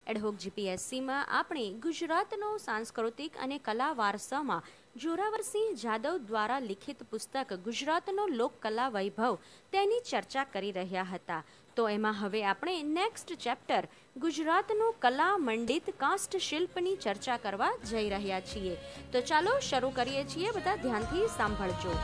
Ad hoc જીપીએસસીમાં આપણે ગુજરાતનો સાંસ્કૃતિક અને કલા વારસામાં જોરાવરસિંહ જાદવ દ્વારા લિખિત પુસ્તક ગુજરાતનો લોકકલા વૈભવ તેની ચર્ચા કરી રહ્યા હતા. તો એમાં હવે આપણે નેક્સ્ટ ચેપ્ટર ગુજરાતનું કલા મંડિત કાસ્ટ શિલ્પની ચર્ચા કરવા જઈ રહ્યા છીએ. તો ચાલો શરૂ કરીએ છીએ. બધા ધ્યાનથી સાંભળજો.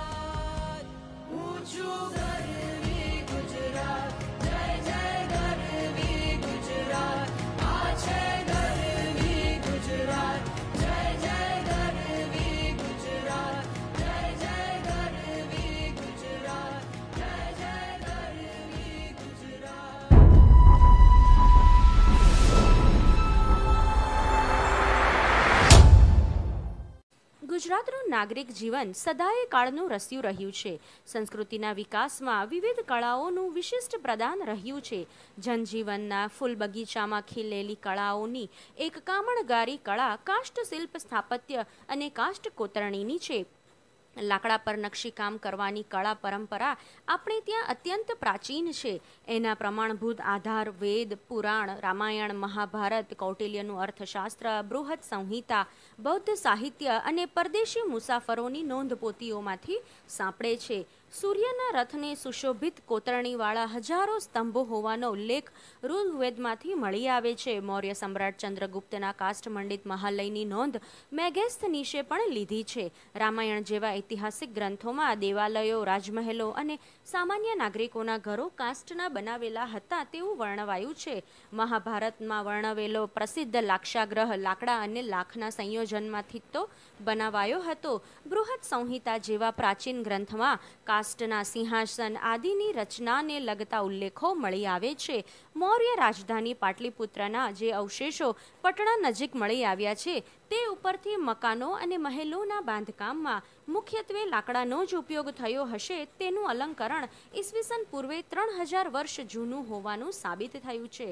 ગુજરાતનું નાગરિક જીવન સદાય કાળનું રસ્યું રહ્યું છે. સંસ્કૃતિના વિકાસમાં વિવિધ કળાઓનું વિશિષ્ટ પ્રદાન રહ્યું છે. જનજીવનના ફૂલ બગીચામાં ખીલેલી કળાઓની એક કામણગારી કળા કાષ્ઠ શિલ્પ સ્થાપત્ય અને કાષ્ઠ કોતરણીની છે. લાકડા પર નકશીકામ કરવાની કળા પરંપરા આપણે ત્યાં અત્યંત પ્રાચીન છે. એના પ્રમાણભૂત આધાર વેદ, પુરાણ, રામાયણ, મહાભારત, કૌટિલ્યનું અર્થશાસ્ત્ર, બૃહદ સંહિતા, બૌદ્ધ સાહિત્ય અને પરદેશી મુસાફરોની નોંધપોથીઓમાંથી સાંપડે છે. સૂર્યના રથને સુશોભિત કોતરણીવાળા હજારો સ્તંભો હોવાનો ઉલ્લેખ ઋગ્વેદમાંથી મળી આવે છે. મૌર્ય સમ્રાટ ચંદ્રગુપ્તના કાષ્ઠમંડિત મહાલયની નોંધ મેગેસ્થનીશે પણ લીધી છે. રામાયણ જેવા ઐતિહાસિક ગ્રંથોમાં દેવાલયો, રાજમહેલો અને સામાન્ય નાગરિકોના ઘરો કાષ્ઠના બનાવેલા હતા તેવું વર્ણવાયું છે. મહાભારતમાં વર્ણવેલો પ્રસિદ્ધ લાક્ષાગ્રહ લાકડા અને લાખના સંયોજનમાંથી તો બનાવાયો હતો. બૃહદ સંહિતા જેવા પ્રાચીન ગ્રંથમાં કાષ્ઠના સિંહાસન આદિની રચનાને લગતા ઉલ્લેખો મળી આવે છે. મૌર્ય રાજધાની પાટલીપુત્રના જે અવશેષો પટણા નજીક મળી આવ્યા છે તે ઉપરથી મકાનો અને મહેલોના બાંધકામમાં મુખ્યત્વે લાકડાનો જ ઉપયોગ થયો હશે તેનું અલંકરણ ઈસવીસન પૂર્વે 3000 વર્ષ જૂનું હોવાનું સાબિત થયું છે.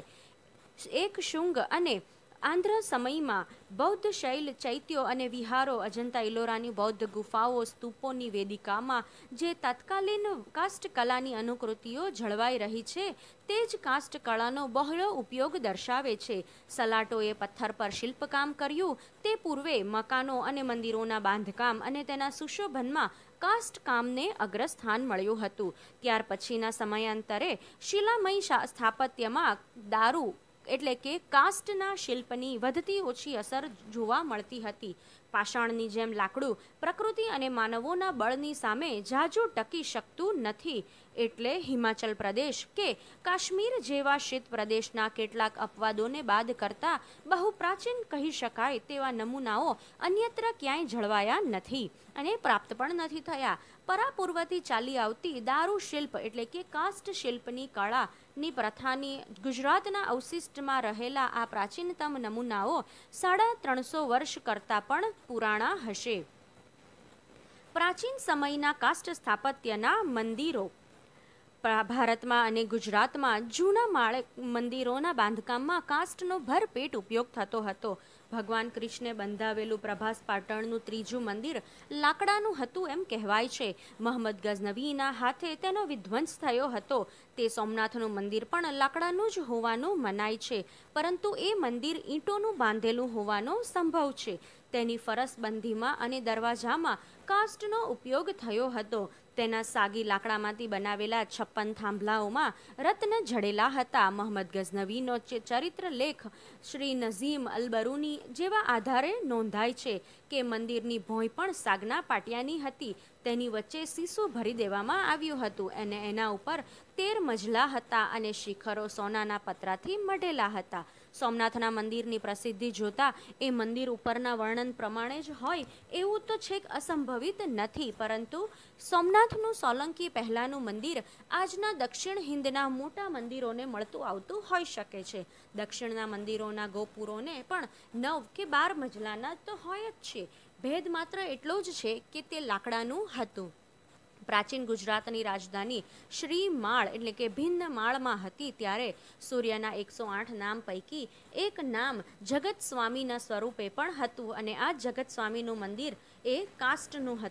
એક શુંગ અને આંધ્ર સમયમાં બૌદ્ધ શૈલ ચૈત્યો અને વિહારો, અજંતા ઇલોરાની બૌદ્ધ ગુફાઓ, સ્તૂપોની વેદિકામાં જે તત્કાલીન કાષ્ઠકલાની અનુકૃતિઓ જળવાઈ રહી છે તે જ કાષ્ઠકળાનો બહોળો ઉપયોગ દર્શાવે છે. સલાટોએ પથ્થર પર શિલ્પકામ કર્યું તે પૂર્વે મકાનો અને મંદિરોના બાંધકામ અને તેના સુશોભનમાં કાષ્ઠકામને અગ્રસ્થાન મળ્યું હતું. ત્યાર પછીના સમયાંતરે શિલામય સ્થાપત્યમાં દારૂ એટલે કે કાષ્ઠના શિલ્પની વધતી ઓછી અસર જોવા મળતી હતી. પાષાણની જેમ લાકડું પ્રકૃતિ અને માનવોના બળની સામે ઝાઝું ટકી શકતું નથી. એટલે હિમાચલ પ્રદેશ કે કાશ્મીર જેવા શીત પ્રદેશના કેટલાક અપવાદોને બાદ કરતા બહુ પ્રાચીન કહી શકાય તેવા નમૂનાઓ અન્યત્ર ક્યાંય જળવાયા નથી અને પ્રાપ્ત પણ નથી થયા. પરાપૂર્વથી ચાલી આવતી દારૂ શિલ્પ એટલે કે કાષ્ઠ શિલ્પની કળાની પ્રથાની ગુજરાતના અવશિષ્ટમાં રહેલા આ પ્રાચીનતમ નમૂનાઓ 350 વર્ષ કરતાં પણ પુરાણા હશે. પ્રાચીન સમયના કાષ્ઠ સ્થાપત્યના મંદિરો ભારતમાં અને ગુજરાતમાં જૂના મંદિરોના બાંધકામમાં કાષ્ઠનો ભરપેટ ઉપયોગ થતો હતો. ભગવાન કૃષ્ણે બંધાવેલું પ્રભાસ પાટણનું ત્રીજું મંદિર લાકડાનું હતું એમ કહેવાય છે. મહંમદ ગઝનવીના હાથે તેનો વિધ્વંસ થયો હતો. તે સોમનાથનું મંદિર પણ લાકડાનું જ હોવાનું મનાય છે, પરંતુ એ મંદિર ઈંટોનું બાંધેલું હોવાનો સંભવ છે. તેની ફરસબંધીમાં અને દરવાજામાં કાષ્ઠનો ઉપયોગ થયો હતો. તેના સાગી લાકડામાંથી બનાવેલા 56 થાંભલાઓમાં રત્ન જડેલા હતા. મહંમદ ગઝનવીનો ચરિત્ર લેખ શ્રી નઝીમ અલબરૂની જેવા આધારે નોંધાય છે કે મંદિરની ભોંય પણ સાગના પાટિયાની હતી. તેની વચ્ચે સીસું ભરી દેવામાં આવ્યું હતું અને એના ઉપર 13 મજલા હતા અને શિખરો સોનાના પતરાથી મઢેલા હતા. સોમનાથના મંદિરની પ્રસિદ્ધિ જોતા એ મંદિર ઉપરના વર્ણન પ્રમાણે જ હોય એવું તો છેક અસંભવિત નથી, પરંતુ સોમનાથનું સોલંકી પહેલાંનું મંદિર આજના દક્ષિણ હિંદના મોટા મંદિરોને મળતું આવતું હોઈ શકે છે. દક્ષિણના મંદિરોના ગોપુરોને પણ 9 કે 12 મજલાના તો હોય જ છે. ભેદ માત્ર એટલો જ છે કે તે લાકડાનું હતું. પ્રાચીન ગુજરાતની રાજધાની શ્રીમાળ એટલે કે ભિન્ન માળમાં હતી ત્યારે સૂર્યના 108 નામ પૈકી એક નામ જગત સ્વામીના સ્વરૂપે પણ હતું અને આ જગત સ્વામીનું મંદિર એ કાષ્ઠનું હતું.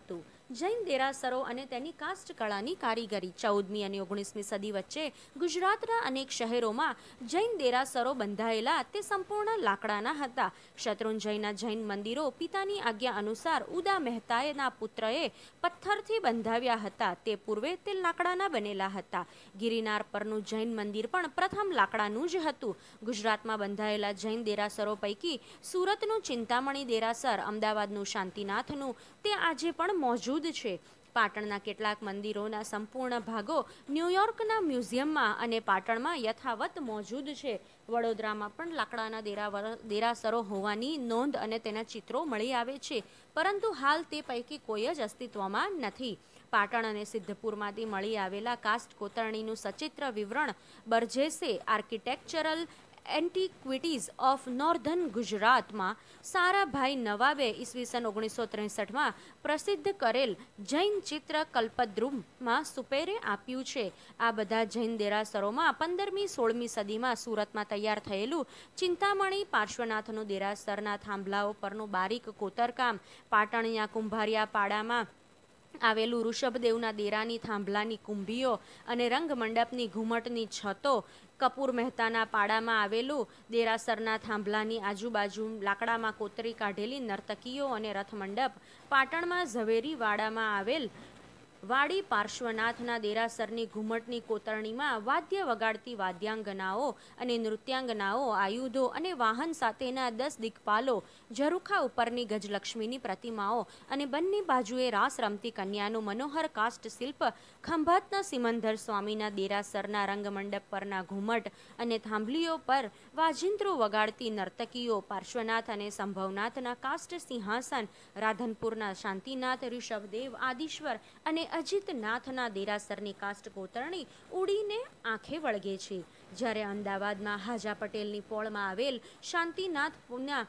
જૈન દેરાસરો અને તેની કાસ્ટ કળાની કારીગરી 14મી અને 19મી સદી વચ્ચે ગુજરાતના અનેક શહેરોમાં જૈન દેરાસરો બંધાયેલા તે સંપૂર્ણ લાકડાના હતા. શત્રુંજયના જૈન મંદિરો પિતાની આજ્ઞા અનુસાર ઉદા મહેતાના પુત્રએ પથ્થરથી બંધાવ્યા હતા. તે પૂર્વે તે લાકડાના બનેલા હતા. ગિરિનાર પરનું જૈન મંદિર પણ પ્રથમ લાકડાનું જ હતું. ગુજરાતમાં બંધાયેલા જૈન દેરાસરો પૈકી સુરતનું ચિંતામણી દેરાસર, અમદાવાદનું શાંતિનાથનું તે આજે પણ મોજૂદ છે. પાટણના કેટલાક મંદિરોના સંપૂર્ણ ભાગો ન્યૂયોર્કના મ્યુઝિયમમાં અને પાટણમાં યથાવત મોજૂદ છે. વડોદરામાં પણ લાકડાના દેરાસરો હોવાની નોંધ અને તેના ચિત્રો મળી આવે છે, પરંતુ હાલ તે પૈકી કોઈ જ અસ્તિત્વમાં નથી. પાટણ અને સિદ્ધપુરમાંથી મળી આવેલા કાસ્ટ કોતરણીનું સચિત્ર વિવરણ બર્જેસે આર્કિટેક્ચરલ એન્ટિક્વિટીઝ ઓફ નોર્ધન ગુજરાતમાં સારાભાઈ નવાબે ઈસવીસન 1963માં પ્રસિદ્ધ કરેલ જૈન ચિત્ર કલ્પદ્રુમમાં સુપેરે આપ્યું છે. આ બધા જૈન દેરાસરોમાં 15મી 16મી સદીમાં સુરતમાં તૈયાર થયેલું ચિંતામણી પાર્શ્વનાથનું દેરાસરના થાંભલાઓ પરનું બારીક કોતરકામ, પાટણના કુંભારિયા પાડામાં આવેલું ઋષભદેવના દેરાની થાંભલાની કુંભીઓ અને રંગમંડપની ઘુમટની છતો, કપૂર મહેતાના પાડામાં આવેલું દેરાસરના થાંભલાની આજુબાજુ લાકડામાં કોતરી કાઢેલી નર્તકીઓ અને રથમંડપ, પાટણમાં ઝવેરી વાડામાં આવેલ વાડી પાર્શ્વનાથના દેરાસરની ઘુમટની કોતરણીમાં વાદ્ય વગાડતી વાદ્યાંગનાઓ અને નૃત્યાંગનાઓ, આયુધો અને વાહન સાથેના 10 દિક્પાલો, ઝરૂખા ઉપરની ગજલક્ષ્મીની પ્રતિમાઓ અને બંને બાજુએ રાસ રમતી કન્યાનું મનોહર કાસ્ટ શિલ્પ, ખંભાતના સિમંદર સ્વામીના દેરાસરના રંગમંડપ પરના ઘુમટ અને થાંભલીઓ પર વાજિંત્રો વગાડતી નર્તકીઓ, પાર્શ્વનાથ અને સંભવનાથના કાસ્ટ સિંહાસન, રાધનપુરના શાંતિનાથ, ઋષભદેવ, આદિશ્વર અને અજીતનાથના દેરાસરની કાસ્ટ કોતરણી ઉડીને આંખે વળગે છે. જ્યારે અમદાવાદમાં હાજા પટેલની પોળમાં આવેલ શાંતિનાથના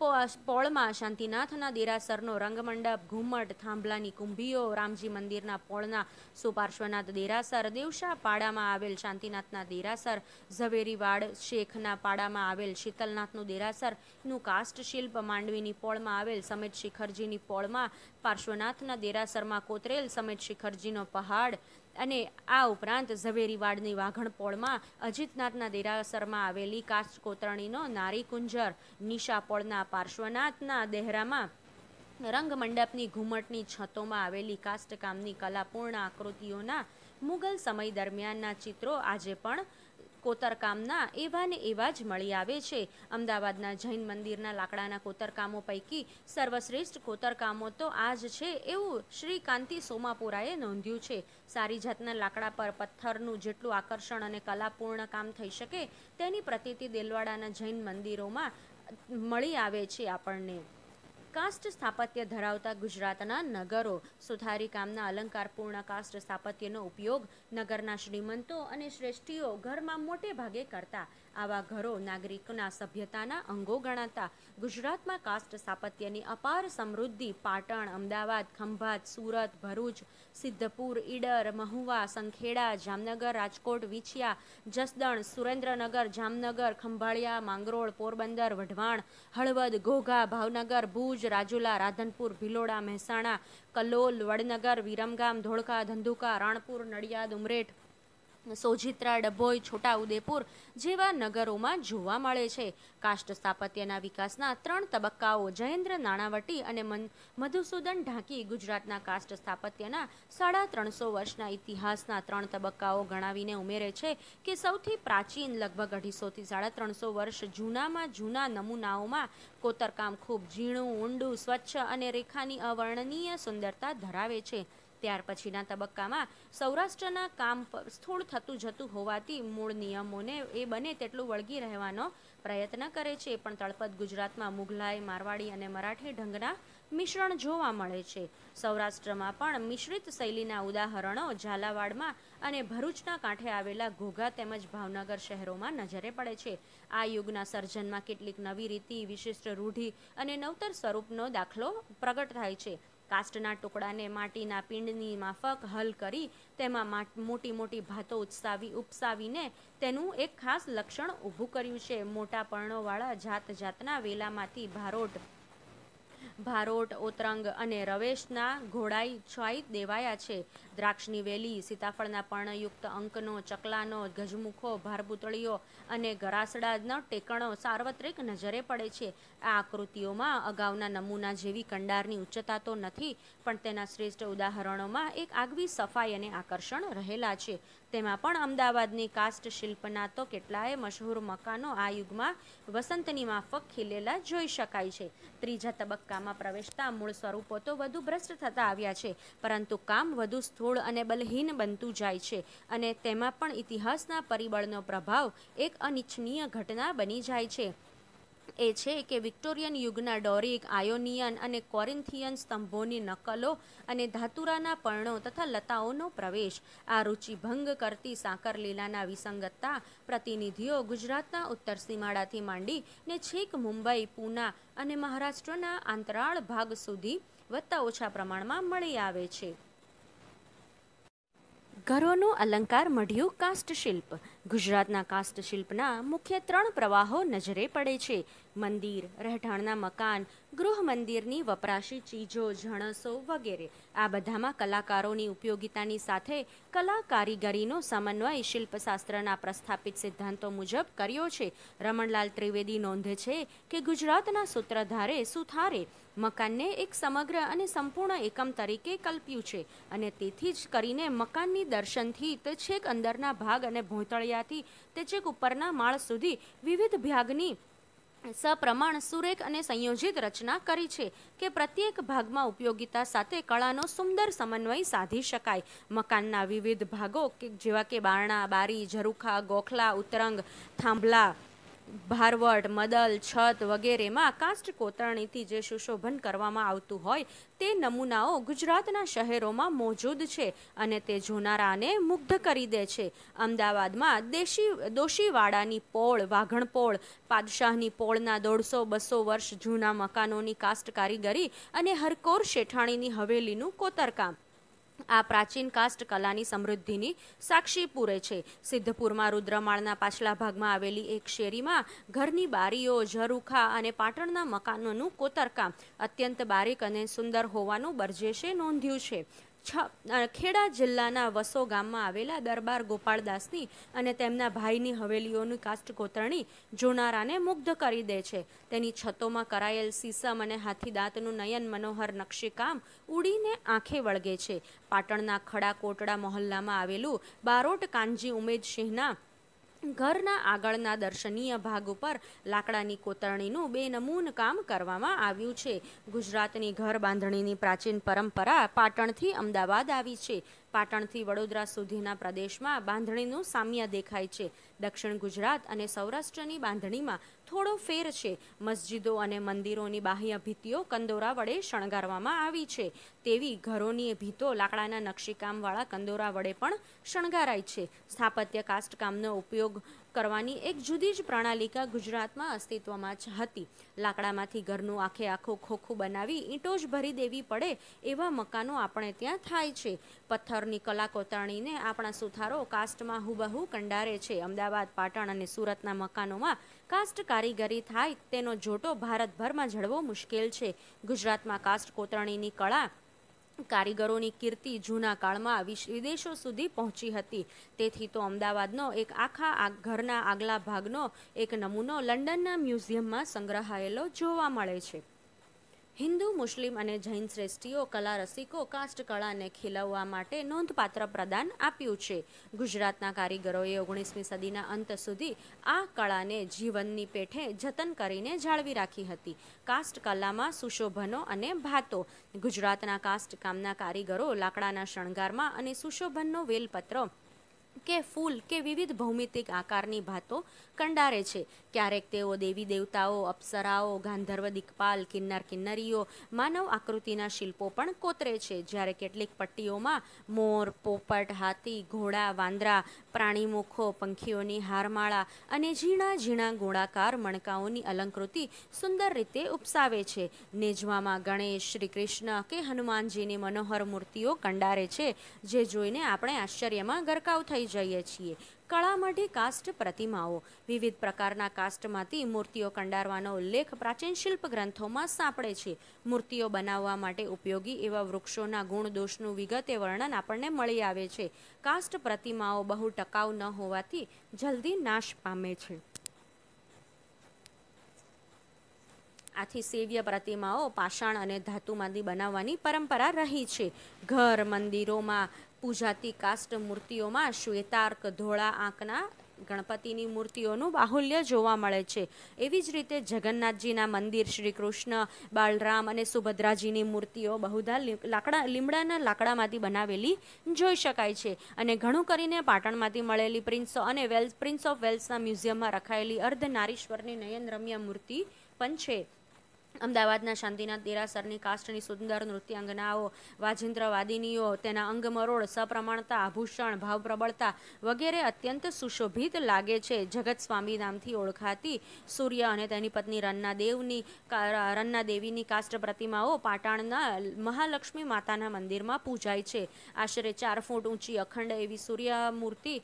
પોળમાં શાંતિનાથના દેરાસરનો રંગમંડપ, ઘુમટ, થાંભલાની કુંભીઓ, રામજી મંદિરના પોળના સુપાર્શ્વનાથ દેરાસર, દેવશા પાડામાં આવેલ શાંતિનાથના દેરાસર, ઝવેરીવાડ શેખના પાડામાં આવેલ શીતલનાથનું દેરાસરનું કાસ્ટ શિલ્પ, માંડવીની પોળમાં આવેલ સમેત શિખરજીની પોળમાં પાર્શ્વનાથના દેરાસરમાં કોતરેલ સમેત શિખરજીનો પહાડ અને આ ઉપરાંત ઝવેરીવાડની વાઘણ પોળમાં અજીતનાથના દેરાસરમાં આવેલી કાસ્ટ કોતરણીનો નારી કુંજર, નિશા પોળના પાર્શ્વનાથના દેહરામાં રંગમંડપની ઘુમટની છતોમાં આવેલી કાસ્ટકામની કલાપૂર્ણ આકૃતિઓના મુગલ સમય દરમિયાનના ચિત્રો આજે પણ કોતરકામના એવા ને એવા જ મળી આવે છે. અમદાવાદના જૈન મંદિરના લાકડાના કોતરકામો પૈકી સર્વશ્રેષ્ઠ કોતરકામો તો આ જ છે એવું શ્રી કાંતિ સોમાપુરાએ નોંધ્યું છે. સારી જાતના લાકડા પર પથ્થરનું જેટલું આકર્ષણ અને કલાપૂર્ણ કામ થઈ શકે તેની પ્રતીતિ દેલવાડાના જૈન મંદિરોમાં મળી આવે છે આપણને. કાસ્ટ સ્થાપત્ય ધરાવતા ગુજરાતના નગરો. સુથારી કામના અલંકારપૂર્ણ કાસ્ટ સ્થાપત્યનો ઉપયોગ નગરના શ્રીમંતો અને શ્રેષ્ઠીઓ ઘરમાં મોટે ભાગે કરતા. આવા ઘરો નાગરિકોના સભ્યતાના અંગો ગણાતા. ગુજરાતમાં કાસ્ટ સ્થાપત્યની અપાર સમૃદ્ધિ પાટણ, અમદાવાદ, ખંભાત, સુરત, ભરૂચ, સિદ્ધપુર, ઈડર, મહુવા, સંખેડા, જામનગર, રાજકોટ, વિછિયા, જસદણ, સુરેન્દ્રનગર, જામનગર, ખંભાળિયા, માંગરોળ, પોરબંદર, વઢવાણ, હળવદ, ઘોઘા, ભાવનગર, ભુજ, રાજુલા, રાધનપુર, ભિલોડા, મહેસાણા, કલોલ, વડનગર, વિરમગામ, ધોળકા, ધંધુકા, રાણપુર, નડિયાદ, ઉમરેઠ, સોજિત્રા, ડભોઈ, છોટાઉદેપુર જેવા નગરોમાં જોવા મળે છે. કાસ્ટ સ્થાપત્યના વિકાસના 3 તબક્કાઓ જયેન્દ્ર નાણાવટી અને મધુસૂદન ઢાંકી ગુજરાતના કાસ્ટ સ્થાપત્યના 350 વર્ષના ઇતિહાસના 3 તબક્કાઓ ગણાવીને ઉમેરે છે કે સૌથી પ્રાચીન લગભગ 250 થી 350 વર્ષ જૂનામાં જૂના નમૂનાઓમાં કોતરકામ ખૂબ ઝીણું, ઊંડું, સ્વચ્છ અને રેખાની અવર્ણનીય સુંદરતા ધરાવે છે. ત્યાર પછીના તબક્કામાં સૌરાષ્ટ્રના કામ સ્થૂળ થતું જતું હોવાથી મૂળ નિયમોને એ બને તેટલું વળગી રહેવાનો પ્રયત્ન કરે છે, પણ તળપદ ગુજરાતમાં મુઘલાઈ, મારવાડી અને મરાઠી ઢંગના મિશ્રણ જોવા મળે છે. સૌરાષ્ટ્રમાં પણ મિશ્રિત શૈલીના ઉદાહરણો ઝાલાવાડમાં અને ભરૂચના કાંઠે આવેલા ઘોઘા તેમજ ભાવનગર શહેરોમાં નજરે પડે છે. આ યુગના સર્જનમાં કેટલીક નવી રીતિ, વિશિષ્ટ રૂઢિ અને નવતર સ્વરૂપનો દાખલો પ્રગટ થાય છે. કાસ્ટના ટુકડાને માટીના પિંડની માફક હલ કરી તેમાં મોટી મોટી ભાતો ઉપસાવીને તેનું એક ખાસ લક્ષણ ઊભું કર્યું છે. મોટા પર્ણોવાળા જાત જાતના વેલામાંથી ભારોટ ભારોટ, ઓતરંગ અને રવેશના ઘોડાઈ છાઈ દેવાયા છે. દ્રાક્ષની વેલી, સીતાફળના પર્ણયુક્ત અંકનો, ચકલાનો, ગજમુખો, ભારપૂતળીઓ અને ગરાસડાનો ટેકણો સાર્વત્રિક નજરે પડે છે. આ આકૃતિઓમાં અગાઉના નમૂના જેવી કંડારની ઉચ્ચતા તો નથી, પણ તેના શ્રેષ્ઠ ઉદાહરણોમાં એક આગવી સફાઈ અને આકર્ષણ રહેલા છે. તેમાં પણ અમદાવાદની કાસ્ટ શિલ્પના તો કેટલાય મશહૂર મકાનો આ યુગમાં વસંતની માફક ખીલેલા જોઈ શકાય છે. ત્રીજા તબક્કામાં પ્રવેશતા મૂળ સ્વરૂપો તો વધુ ભ્રષ્ટ થતા આવ્યા છે, પરંતુ કામ વધુ સ્થૂળ અને બલહીન બનતું જાય છે, અને તેમાં પણ ઇતિહાસના પરિબળનો પ્રભાવ એક અનિચ્છનીય ઘટના બની જાય છે. એ છે કે વિક્ટોરિયન યુગના ડોરિક, આયોનિયન અને કોરિન્થિયન સ્તંભોની નકલો અને ધાતુરાના પર્ણો તથા લતાઓનો પ્રવેશ. આ રુચિભંગ કરતી સાકરલીલાના વિસંગતતા પ્રતિનિધિઓ ગુજરાતના ઉત્તર સીમાડાથી માંડીને છેક મુંબઈ, પૂના અને મહારાષ્ટ્રના અંતરાળ ભાગ સુધી વત્તા ઓછા પ્રમાણમાં મળી આવે છે. ઘરોનું અલંકાર મઢ્યું કાસ્ટ શિલ્પ. ગુજરાતના કાસ્ટ શિલ્પના મુખ્ય 3 પ્રવાહો નજરે પડે છે: મંદિર, રહેઠાણના મકાન, ગૃહ મંદિરની વપરાશી ચીજો, જણસો વગેરે. આ બધામાં કલાકારોની ઉપયોગિતાની સાથે કલા કારીગરીનો સમન્વય શિલ્પશાસ્ત્રના પ્રસ્થાપિત સિદ્ધાંતો મુજબ કર્યો છે. રમણલાલ ત્રિવેદી નોંધે છે કે ગુજરાતના સૂત્રધારે સુથારે મકાનને એક સમગ્ર અને સંપૂર્ણ એકમ તરીકે કલ્પ્યું છે, અને તેથી જ કરીને મકાનની દર્શનથી તે છેક અંદરના ભાગ અને ભોંયતળિયાથી તે છેક ઉપરના માળ સુધી વિવિધ ભાગની સપ્રમાણ, સુરેખ અને સંયોજિત રચના કરી છે કે પ્રત્યેક ભાગમાં ઉપયોગિતા સાથે કળાનો સુંદર સમન્વય સાધી શકાય. મકાનના વિવિધ ભાગો જેવા કે બારણા, બારી, ઝરૂખા, ગોખલા, ઉતરંગ, થાંભલા, ભારવટ, મદલ, છત વગેરેમાં કાસ્ટ કોતરણીથી જે સુશોભન કરવામાં આવતું હોય તે નમૂનાઓ ગુજરાતના શહેરોમાં મોજૂદ છે, અને તે જોનારાને મુગ્ધ કરી દે છે. અમદાવાદમાં દોશીવાડાની પોળ, વાઘણ પોળ, પાદશાહની પોળના 150-200 વર્ષ જૂના મકાનોની કાસ્ટ કારીગરી અને હરકોર શેઠાણીની હવેલીનું કોતરકામ આ પ્રાચીન કાસ્ટ કલાની સમૃદ્ધિની સાક્ષી પૂરે છે. સિદ્ધપુરમાં રુદ્રમાળના પાછલા ભાગમાં આવેલી એક શેરીમાં ઘરની બારીઓ, ઝરૂખા અને પાટણના મકાનોનું કોતરકામ અત્યંત બારીક અને સુંદર હોવાનું બરજેશે નોંધ્યું છે. ખેડા જિલ્લાના વસો ગામમાં આવેલા દરબાર ગોપાળદાસની અને તેમના ભાઈની હવેલીઓની કાસ્ટ કોતરણી જોનારાને મુગ્ધ કરી દે છે. તેની છતોમાં કરાયેલ સીસમ અને હાથીદાંતનું નયન મનોહર નકશીકામ ઉડીને આંખે વળગે છે. પાટણના ખડા કોટડા મહોલ્લામાં આવેલું બારોટ કાનજી ઉમેદસિંહના ઘરના આગળના દર્શનીય ભાગ ઉપર લાકડાની કોતરણીનું બેનમૂન કામ કરવામાં આવ્યું છે. ગુજરાતની ઘર બાંધણીની પ્રાચીન પરંપરા પાટણથી અમદાવાદ આવી છે. પાટણથી વડોદરા સુધીના પ્રદેશમાં બાંધણીનું સામ્ય દેખાય છે. દક્ષિણ ગુજરાત અને સૌરાષ્ટ્રની બાંધણીમાં થોડો ફેર છે. મસ્જિદો અને મંદિરોની બાહ્ય ભીતિઓ કંદોરા વડે શણગારવામાં આવી છે, તેવી ઘરોની ભીતો લાકડાના નકશીકામવાળા કંદોરા વડે પણ શણગારાય છે. સ્થાપત્ય કાસ્ટકામનો ઉપયોગ કરવાની એક જુદી જ પ્રણાલિકા ગુજરાતમાં અસ્તિત્વમાં જ હતી. લાકડામાંથી ઘરનું આખે આખું ખોખું બનાવી ઈંટો જ ભરી દેવી પડે એવા મકાનો આપણે ત્યાં થાય છે. પથ્થરની કલા કોતરણીને આપણા સુથારો કાસ્ટમાં હુબહુ કંડારે છે. અમદાવાદ, પાટણ અને સુરતના મકાનોમાં કાસ્ટ કારીગરી થાય તેનો જોટો ભારતભરમાં જળવો મુશ્કેલ છે. ગુજરાતમાં કાસ્ટ કોતરણીની કળા કારીગરોની કીર્તિ જૂના કાળમાં વિદેશો સુધી પહોંચી હતી. તેથી તો અમદાવાદનો એક આખા ઘરના આગલા ભાગનો એક નમૂનો લંડનના મ્યુઝિયમમાં સંગ્રહાયેલો જોવા મળે છે. હિન્દુ, મુસ્લિમ અને જૈન શ્રેષ્ઠીઓ કલા રસિકો કાસ્ટ કળાને ખીલવવા માટે નોંધપાત્ર પ્રદાન આપ્યું છે. ગુજરાતના કારીગરોએ 19મી સદીના અંત સુધી આ કળાને જીવનની પેઠે જતન કરીને જાળવી રાખી હતી. કાસ્ટ કલામાં સુશોભનો અને ભાતો. ગુજરાતના કાસ્ટ કામના કારીગરો લાકડાના શણગારમાં અને સુશોભનનો વેલપત્ર કે ફૂલ કે વિવિધ ભૌમિતિક આકારની ભાતો કંડારે છે. ક્યારેક તેઓ દેવી દેવતાઓ, અપ્સરાઓ, ગાંધર્વ દિક્પાલ, કિન્નર કિન્નરીઓ, માનવ આકૃતિના શિલ્પો પણ કોતરે છે. જ્યારે કેટલીક પટ્ટીઓમાં મોર, પોપટ, હાથી, ઘોડા, વાંદરા, પ્રાણીમુખો, પંખીઓની હારમાળા અને ઝીણા ઝીણા ગોળાકાર મણકાઓની અલંકૃતિ સુંદર રીતે ઉપસાવે છે. નેજવામાં ગણેશ, શ્રી કૃષ્ણ કે હનુમાનજીની મનોહર મૂર્તિઓ કંડારે છે, જે જોઈને આપણે આશ્ચર્યમાં ગરકાવ થઈ જઈએ છીએ. કળામઢી કાસ્ટ પ્રતિમાઓ. વિવિધ પ્રકારના કાસ્ટમાંથી મૂર્તિઓ કંડારવાનો ઉલ્લેખ પ્રાચીન શિલ્પ ગ્રંથોમાં સાંપડે છે. મૂર્તિઓ બનાવવા માટે ઉપયોગી એવા વૃક્ષોના ગુણ દોષનું વિગતે વર્ણન આપણને મળી આવે છે. કાસ્ટ પ્રતિમાઓ બહુ ટકાઉ ન હોવાથી જલ્દી નાશ પામે છે. આથી સેવ્ય પ્રતિમાઓ પાષાણ અને ધાતુમાંથી બનાવવાની પરંપરા રહી છે. ઘર મંદિરોમાં પૂજાતી કાસ્ટ મૂર્તિઓમાં શ્વેતાર્ક ધોળા આંકના ગણપતિની મૂર્તિઓનું બાહુલ્ય જોવા મળે છે. એવી જ રીતે જગન્નાથજીના મંદિર, શ્રી કૃષ્ણ, બાલરામ અને સુભદ્રાજીની મૂર્તિઓ બહુધા લીમડાના લાકડામાંથી બનાવેલી જોઈ શકાય છે. અને ઘણું કરીને પાટણમાંથી મળેલી પ્રિન્સ ઓફ વેલ્સના મ્યુઝિયમમાં રખાયેલી અર્ધનારીશ્વરની નયનરમ્ય મૂર્તિ પણ છે. અમદાવાદના શાંતિનાથ દેરાસરની કાસ્ટની સુંદર નૃત્યાંગનાઓ, વાજિંત્રવાદિનીઓ તેના અંગમરોળ, સપ્રમાણતા, આભૂષણ, ભાવપ્રબળતા વગેરે અત્યંત સુશોભિત લાગે છે. જગત સ્વામી નામથી ઓળખાતી સૂર્ય અને તેની પત્ની રન્ના દેવીની કાસ્ટ પ્રતિમાઓ પાટણના મહાલક્ષ્મી માતાના મંદિરમાં પૂજાય છે. આશરે 4 ફૂટ ઊંચી અખંડ એવી સૂર્ય મૂર્તિ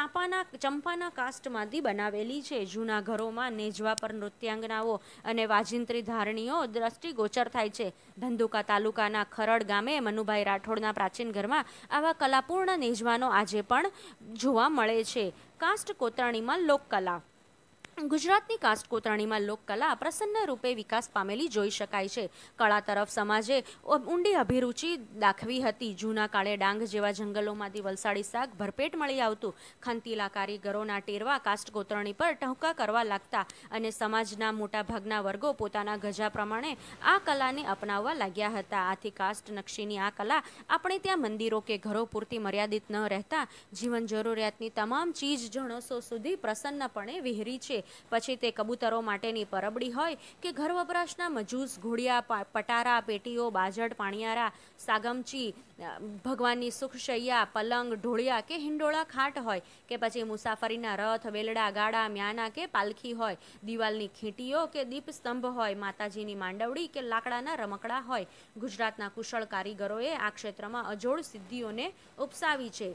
ચંપાના કાસ્ટમાંથી બનાવેલી છે. જૂના ઘરોમાં નેજવા પર નૃત્યાંગનાઓ અને વાજિંત્રી ધારણી દ્રષ્ટિગોચર થાય છે. ધંધુકા તાલુકાના ખરડ ગામે મનુભાઈ રાઠોડના પ્રાચીન ઘરમાં આવા કલાપૂર્ણ નેજવાનો આજે પણ જોવા મળે છે. કાસ્ટ કોતરણીમાં લોકકલા. ગુજરાતની કાસ્ટ કોતરણીમાં લોકકલા પ્રસન્ન રૂપે વિકાસ પામેલી જોઈ શકાય છે. કળા તરફ સમાજે ઊંડી અભિરુચિ દાખવી હતી. જૂના કાળે ડાંગ જેવા જંગલોમાંથી વલસાડી શાક ભરપેટ મળી આવતું. ખંતીલા કારીગરોના ટેરવા કાસ્ટ કોતરણી પર ટહુકા કરવા લાગતા અને સમાજના મોટાભાગના વર્ગો પોતાના ગજા પ્રમાણે આ કલાને અપનાવવા લાગ્યા હતા. આથી કાસ્ટ નકશીની આ કલા આપણે ત્યાં મંદિરો કે ઘરો પૂરતી મર્યાદિત ન રહેતા જીવન જરૂરિયાતની તમામ ચીજ જણસો સુધી પ્રસન્નપણે વિહરી છે. પછી તે કબૂતરો માટેની પરબડી હોય કે ઘર વપરાશના મજૂસ, ઘોડિયા, પટારા, પેટીઓ, બાજટ, પાણિયારા, સાગમચી, ભગવાનની સુખશૈયા, પલંગ, ઢોળિયા કે હિંડોળા ખાટ હોય કે પછી મુસાફરીના રથ, વેલડા, ગાડા, મ્યાના કે પાલખી હોય, દિવાલની ખીંટીઓ કે દીપસ્તંભ હોય, માતાજીની માંડવડી કે લાકડાના રમકડા હોય. ગુજરાતના કુશળ કારીગરોએ આ ક્ષેત્રમાં અજોડ સિદ્ધિઓને ઉપસાવી છે.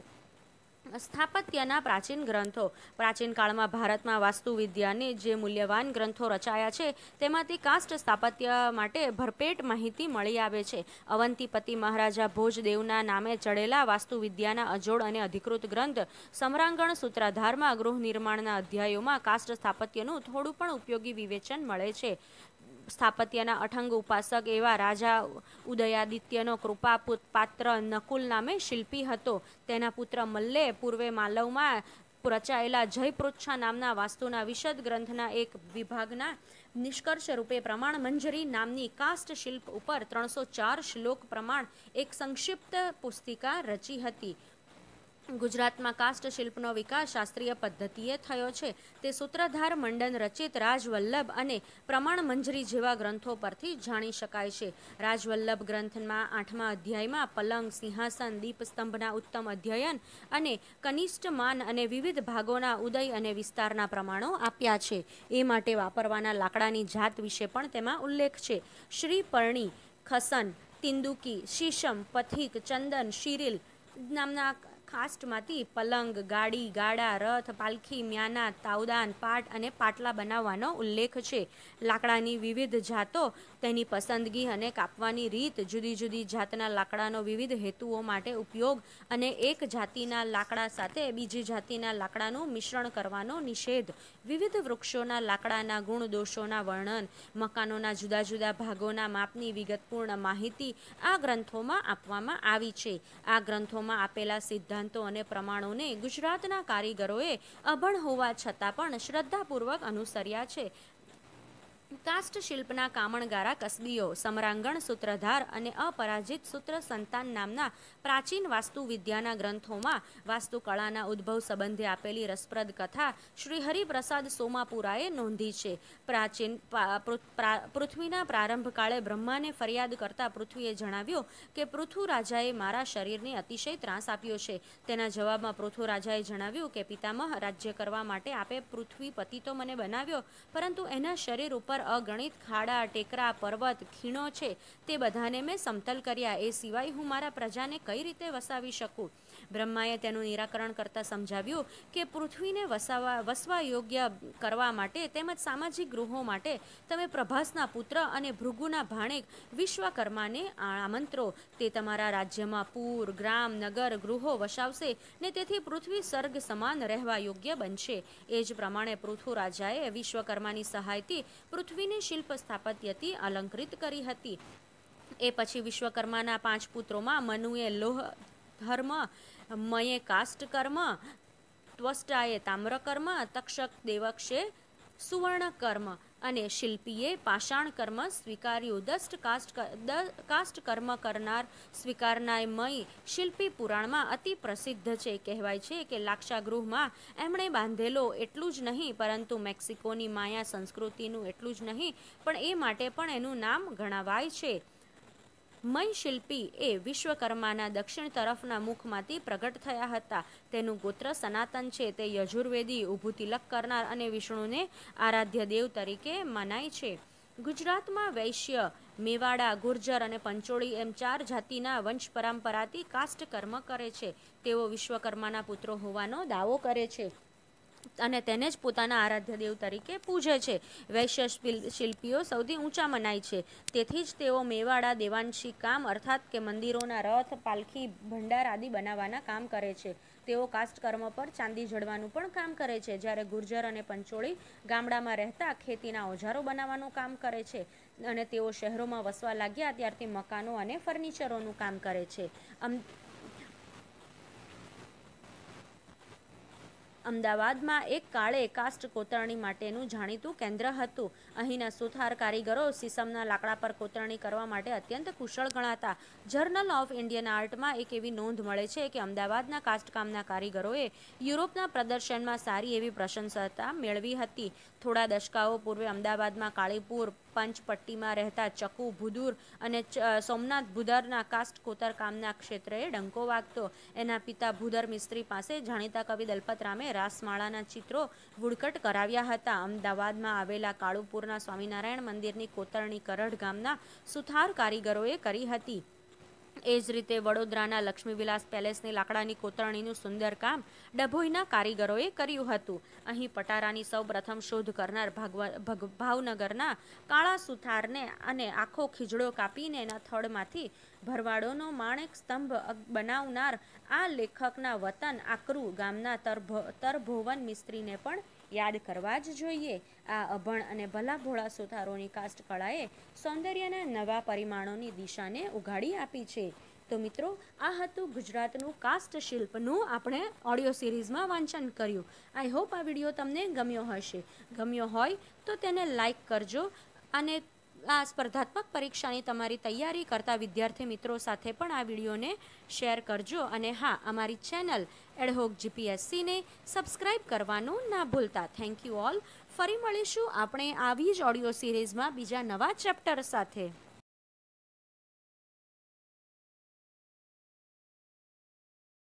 સ્થાપત્યના પ્રાચીન ગ્રંથો. પ્રાચીન કાળમાં ભારતમાં વાસ્તુવિદ્યાને જે મૂલ્યવાન ગ્રંથો રચાયા છે તેમાંથી કાસ્ટ સ્થાપત્ય માટે ભરપેટ માહિતી મળી આવે છે. અવંતીપતિ મહારાજા ભોજદેવના નામે ચડેલા વાસ્તુવિદ્યાના અજોડ અને અધિકૃત ગ્રંથ સમરાંગણ સૂત્રાધારમાં ગૃહ નિર્માણના અધ્યાયોમાં કાસ્ટ સ્થાપત્યનું થોડું પણ ઉપયોગી વિવેચન મળે છે. સ્થાપત્યના અઠંગ ઉપાસક એવા રાજા ઉદયાદિત્યનો કૃપા પાત્ર નકુલ નામે શિલ્પી હતો. તેના પુત્ર મલ્લે પૂર્વે માલવમાં રચાયેલા જયપૃચ્છા નામના વાસ્તુના વિશદ ગ્રંથના એક વિભાગના નિષ્કર્ષ રૂપે પ્રમાણ મંજરી નામની કાસ્ટ શિલ્પ ઉપર 304 શ્લોક પ્રમાણ એક સંક્ષિપ્ત પુસ્તિકા રચી હતી. ગુજરાતમાં કાસ્ટ શિલ્પનો વિકાસ શાસ્ત્રીય પદ્ધતિએ થયો છે. તે સૂત્રધાર મંડન રચિત રાજવલ્લભ અને પ્રમાણ મંજરી જેવા ગ્રંથો પરથી જાણી શકાય છે. રાજવલ્લભ ગ્રંથમાં 8મા અધ્યાયમાં પલંગ, સિંહાસન, દીપસ્તંભના ઉત્તમ અધ્યયન અને કનિષ્ઠમાન અને વિવિધ ભાગોના ઉદય અને વિસ્તારના પ્રમાણો આપ્યા છે. એ માટે વાપરવાના લાકડાની જાત વિશે પણ તેમાં ઉલ્લેખ છે. શ્રીપર્ણી, ખસન, તિંદુકી, શીશમ, પથિક, ચંદન, શિરીલ નામના કાસ્ટમાંથી પલંગ, ગાડી, ગાડા, રથ, પાલખી, મ્યાના, તાવદાન, પાટ અને પાટલા બનાવવાનો ઉલ્લેખ છે. લાકડાની વિવિધ જાતો, તેની પસંદગી અને કાપવાની રીત, જુદી જુદી જાતના લાકડાનો વિવિધ હેતુઓ માટે ઉપયોગ અને એક જાતિના લાકડા સાથે બીજી જાતિના લાકડાનું મિશ્રણ કરવાનો નિષેધ, વિવિધ વૃક્ષોના લાકડાના ગુણ દોષોના વર્ણન, મકાનોના જુદા જુદા ભાગોના માપની વિગતપૂર્ણ માહિતી આ ગ્રંથોમાં આપવામાં આવી છે. આ ગ્રંથોમાં આપેલા સિદ્ધાંતો અને પ્રમાણોને ગુજરાતના કારીગરોએ અભણ હોવા છતાં પણ શ્રદ્ધાપૂર્વક અનુસર્યા છે. કાસ્ટ શિલ્પના કામણગારા કસબીઓ. સમરાંગણ સૂત્રધાર અને અપરાજિત સૂત્ર સંતાન નામના પ્રાચીન વાસ્તુવિદ્યાના ગ્રંથોમાં વાસ્તુકળાના ઉદ્ભવ સંબંધે આપેલી રસપ્રદ કથા શ્રી હરિપ્રસાદ સોમાપુરાએ નોંધી છે. પૃથ્વીના પ્રારંભ કાળે બ્રહ્માને ફરિયાદ કરતા પૃથ્વીએ જણાવ્યું કે પૃથુ રાજાએ મારા શરીરને અતિશય ત્રાસ આપ્યો છે. તેના જવાબમાં પૃથુ રાજાએ જણાવ્યું કે પિતામહ, રાજ્ય કરવા માટે આપે પૃથ્વીપતિ તો મને બનાવ્યો, પરંતુ એના શરીર ઉપર પર અગણિત ખાડા, ટેકરા, પર્વત, ખીણો છે તે બધાને મેં સમતલ કર્યા. એ સિવાય હું મારા પ્રજાને કઈ રીતે વસાવી શકું? બ્રહ્માએ તેનું નિરાકરણ કરતાં સમજાવ્યું કે પૃથ્વીને વસવા યોગ્ય કરવા માટે તેમજ સામાજિક ગૃહો માટે તમે પ્રભાસના પુત્ર અને ભૃગુના ભાણેક વિશ્વકર્માને આમંત્રો. તે તમારા રાજ્યમાં પૂર, ગ્રામ, નગર, ગૃહો વસાવશે ને તેથી પૃથ્વી સ્વર્ગ સમાન રહેવા યોગ્ય બનશે. એ જ પ્રમાણે પૃથુ રાજાએ વિશ્વકર્માની સહાયથી પૃથ્વીને શિલ્પ સ્થાપત્યથી અલંકૃત કરી હતી. એ પછી વિશ્વકર્માના 5 પુત્રોમાં મનુએ લોહ ધર્મ, મયે કાષ્ટકર્મ, ત્વષ્ટાએ તામ્રકર્મ, તક્ષક દેવક્ષે સુવર્ણકર્મ અને શિલ્પીએ પાષાણ કર્મ સ્વીકાર્યું. કાષ્ટકર્મ કરનાર સ્વીકારનાર મય શિલ્પી પુરાણમાં અતિ પ્રસિદ્ધ છે. કહેવાય છે કે લાક્ષાગૃહમાં એમણે બાંધેલો એટલું જ નહીં પરંતુ મેક્સિકોની માયા સંસ્કૃતિનું એટલું જ નહીં પણ એ માટે પણ એનું નામ ગણાવાય છે. મય શિલ્પી એ વિશ્વકર્માના દક્ષિણ તરફના મુખમાંથી પ્રગટ થયા હતા. તેનું ગોત્ર સનાતન છે. તે યજુર્વેદી, ઊભું તિલક કરનાર અને વિષ્ણુને આરાધ્ય દેવ તરીકે મનાય છે. ગુજરાતમાં વૈશ્ય, મેવાડા, ગુર્જર અને પંચોળી એમ 4 જાતિના વંશ પરંપરાથી કાષ્ટકર્મ કરે છે. તેઓ વિશ્વકર્માના પુત્રો હોવાનો દાવો કરે છે અને તેને જ પોતાના આરાધ્ય દેવ તરીકે પૂજે છે. વૈશ્ય શિલ્પીઓ સૌથી ઊંચા મનાય છે. તેથી જ તેઓ મેવાડા દેવાંશી કામ અર્થાત કે મંદિરોના રથ, પાલખી, ભંડાર આદિ બનાવવાના કામ કરે છે. તેઓ કાષ્ટકર્મ પર ચાંદી જડવાનું પણ કામ કરે છે. જ્યારે ગુર્જર અને પંચોળી ગામડામાં રહેતા ખેતીના ઓજારો બનાવવાનું કામ કરે છે અને તેઓ શહેરોમાં વસવા લાગ્યા ત્યારથી મકાનો અને ફર્નિચરોનું કામ કરે છે. અમદાવાદમાં એક કાળે કાસ્ટ કોતરણી માટેનું જાણીતું કેન્દ્ર હતું. અહીંના સુથાર કારીગરો સીસમના લાકડા પર કોતરણી કરવા માટે અત્યંત કુશળ ગણાતા. જર્નલ ઓફ ઇન્ડિયન આર્ટમાં એક એવી નોંધ મળે છે કે અમદાવાદના કાસ્ટકામના કારીગરોએ યુરોપના પ્રદર્શનમાં સારી એવી પ્રશંસા મેળવી હતી. થોડા દશકાઓ પૂર્વે અમદાવાદમાં કાળીપુર, પંચપટ્ટીમાં રહેતા ચકુ ભુદુર અને સોમનાથ ભુદરના કાસ્ટ કોતરકામના ક્ષેત્રે ડંકો વાગતો. એના પિતા ભુદર મિસ્ત્રી પાસે જાણીતા કવિ દલપતરામે રાસમાળાના ચિત્રો વુડકટ કરાવ્યા હતા. અમદાવાદમાં આવેલા કાળુપુરના સ્વામિનારાયણ મંદિરની કોતરણી કરડ ગામના સુથાર કારીગરોએ કરી હતી. એ જ રીતે વડોદરાના લક્ષ્મીવિલાસ પેલેસની લાકડાની કોતરણીનું સુંદર કામ ડભોઈના કારીગરોએ કર્યું હતું. અહીં પટારાની સૌ પ્રથમ શોધ કરનાર ભાવનગરના કાળા સુથારને અને આખો ખીજડો કાપીને એના થડમાંથી ભરવાડોનો માણેક સ્તંભ બનાવનાર આ લેખકના વતન આકરુ ગામના તરભોવન મિસ્ત્રીને પણ યાદ કરવા જ જોઈએ. આ અભણ અને ભલા ભોળા સુથારોની કાસ્ટ કળાએ સૌંદર્યના નવા પરિમાણોની દિશાને ઉઘાડી આપી છે. તો મિત્રો, આ હતું ગુજરાતનું કાસ્ટ શિલ્પનું આપણે ઓડિયો સિરીઝમાં વાંચન કર્યું. આઈ હોપ આ વિડીયો તમને ગમ્યો હશે. ગમ્યો હોય તો તેને લાઈક કરજો અને આ સ્પર્ધાત્મક પરીક્ષાની તમારી તૈયારી કરતા વિદ્યાર્થી મિત્રો સાથે પણ આ વિડીયોને શેર કરજો. અને હા, અમારી ચેનલ એડહોક જીપીએસસીને સબસ્ક્રાઈબ કરવાનું ના ભૂલતા. Thank you all. ફરી મળીશું આપણે આવી જ ઓડિયો સિરીઝમાં બીજા નવા ચેપ્ટર સાથે.